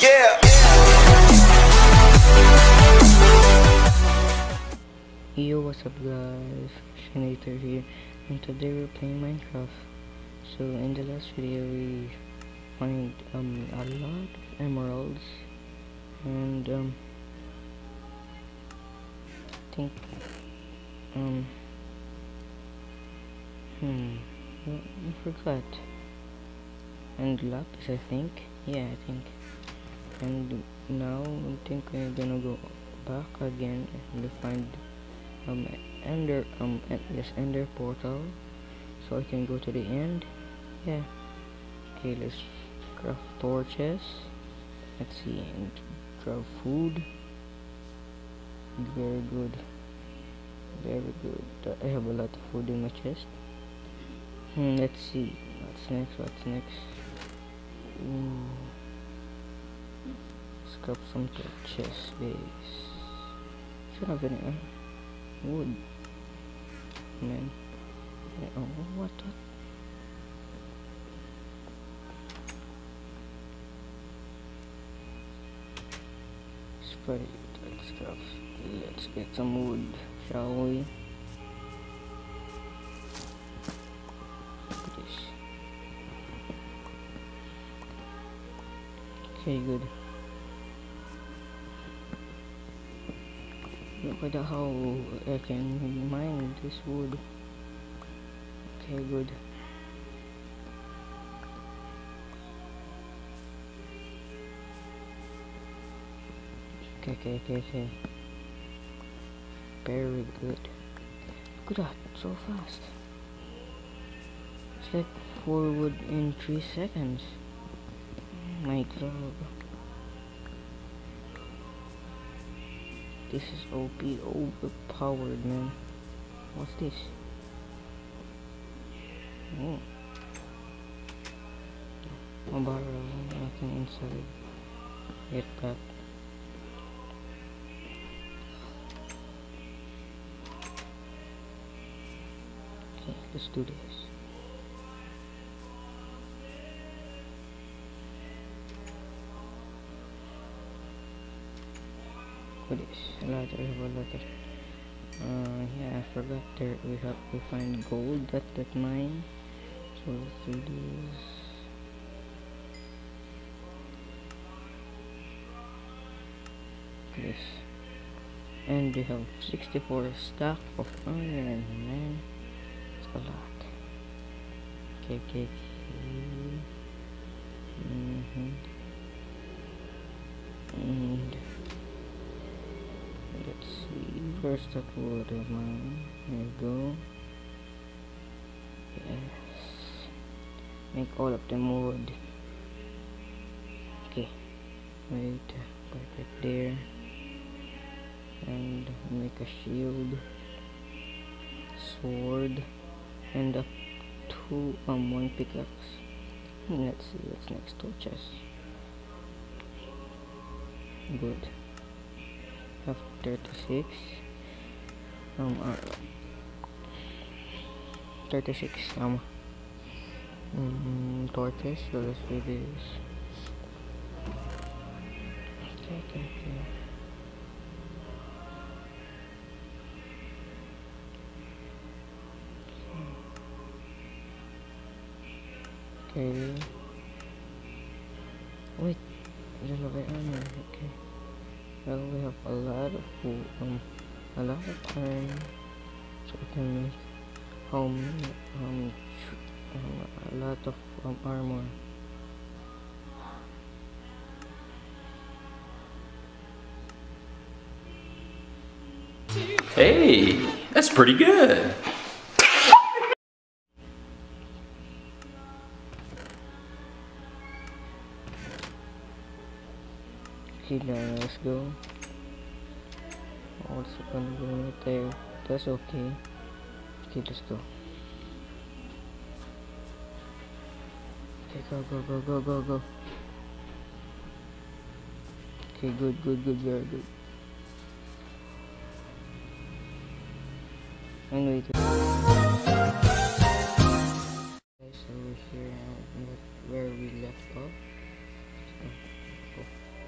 Yeah. Yo, what's up guys, Shanator here, and today we're playing Minecraft. So in the last video we find a lot of emeralds, and I think I forgot, and lapis, I think. Yeah, I think. And now I think we're gonna go back again and find ender portal, so I can go to the end. Yeah. Okay, let's craft torches. Let's see, and craft food. Very good, very good. I have a lot of food in my chest. Let's see what's next. Let's craft some torches base. Should have any wood, man. Oh, what? Spray. Let's get some wood, shall we? This. Okay, good. Look at how I can mine this wood. Okay, good. Okay. Very good. Look at that, so fast. It's like 4 wood in 3 seconds. My god. This is OP, overpowered, man. What's this? Oh. A barrel, nothing inside. Get that. Okay, let's do this. What is a lot of yeah, I forgot there we find gold at that mine. So let's do this. This, and we have 64 stack of iron, man. It's a lot. Okay. And let's see, where's that wood of mine? There you go. Yes, make all of them wood. Okay, wait, right there, and make a shield, sword, and a one pickaxe. Let's see what's next. Torches. Good. Have 36 36 torches. So let's do this. Okay. Okay. Wait, there's a way armor. Okay. Well, we have a lot of food, a lot of time, so we can make a lot of armor. Hey, that's pretty good. Okay, now let's go. Also gonna go right there. That's okay. Okay, let's go. Okay, go. Okay, good, very good. Anyway, guys, so we're here where we left off. So,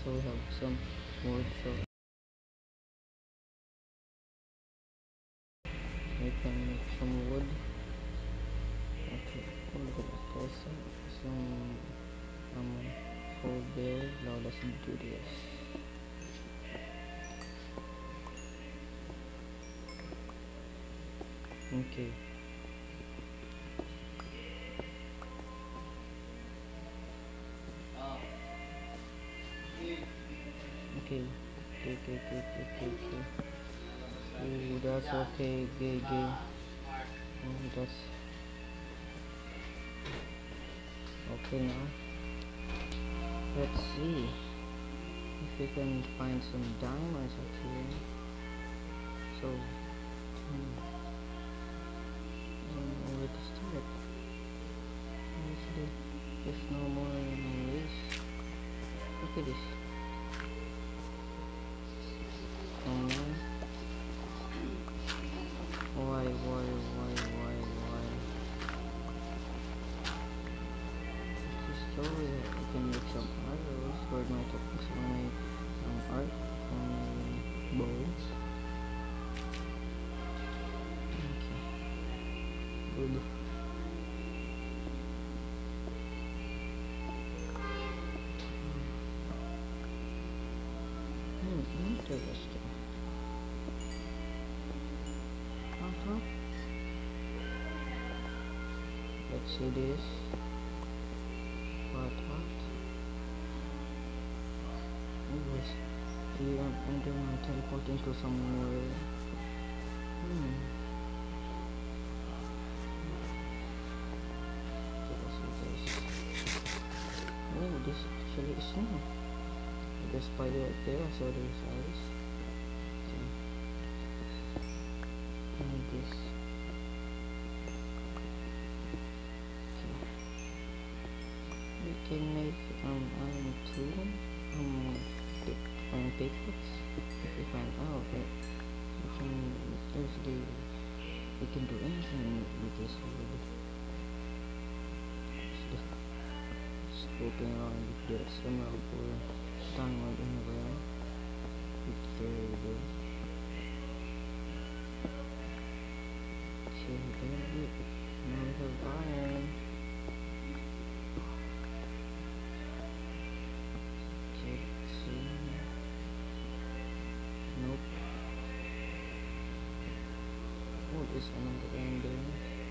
so we have some wood, so we can make some wood. Okay, look at that. There's some coal there. Now let's do this. Okay. Okay. Ooh, that's okay. Good. That's okay now. Let's see if we can find some diamonds up here. So, I don't know where to start. Actually, there's no more ways. Look at this. Oh no. Why? Just show that I can make some arrows for my topics for my art for my bow. Okay. Good. Interesting. Let's see this. What? It was here and then I teleport into somewhere. Oh, this actually is new. The spider right there, I saw these eyes. And this. We can make iron tool, iron pickaxe if we find out that we can do anything with this wood. Scoping around if there's emerald or diamond anywhere. It's very good. Okay, very good. Now we have iron. Okay, let's see. Nope. Oh, there's another end there.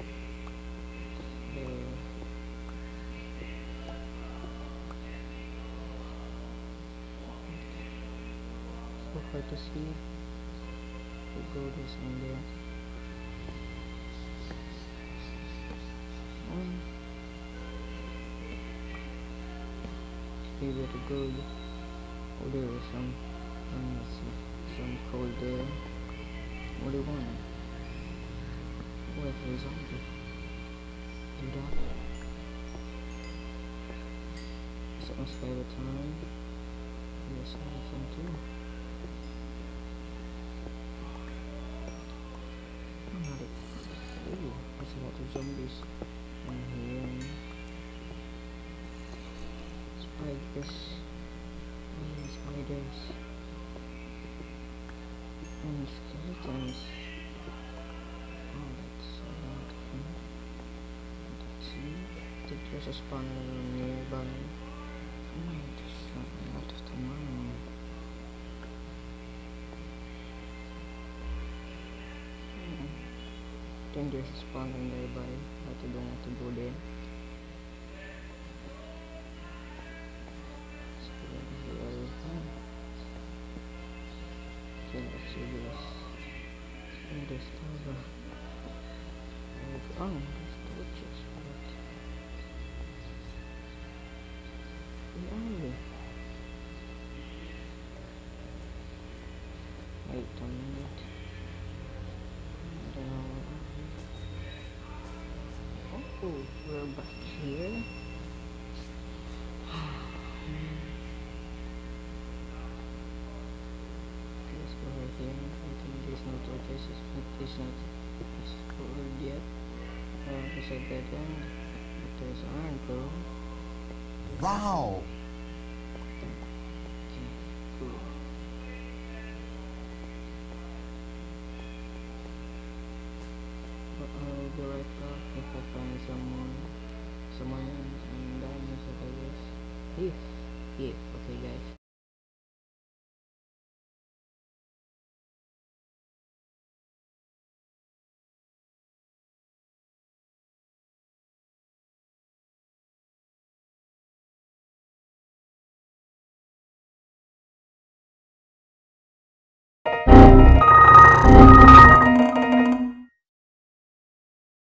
So hard to see. The gold is in there. Maybe the gold. Oh, there is some. Let's see, some coal there. Only one. What is on it? Do that. It's almost 5 time. Yes, I have some too. Ooh, there's a lot of zombies in here. Spiders. Spiders. And skeletons. Oh, that's a lot. Let's see. I think there's a spawner nearby. Just a lot of time. I think there's a spawner nearby, but I don't want to go there. Okay, let's see this. And this tower. Oh, there's torches. What? Where are we? Wait a minute. I don't know where are we. Oh, we're back here. Let's go right here. I think there's no torches. It's not covered yet. It's a dead end. But there's iron though. Wow! Okay. be right back if I find someone and diamonds, I guess. Yeah, yeah, okay guys.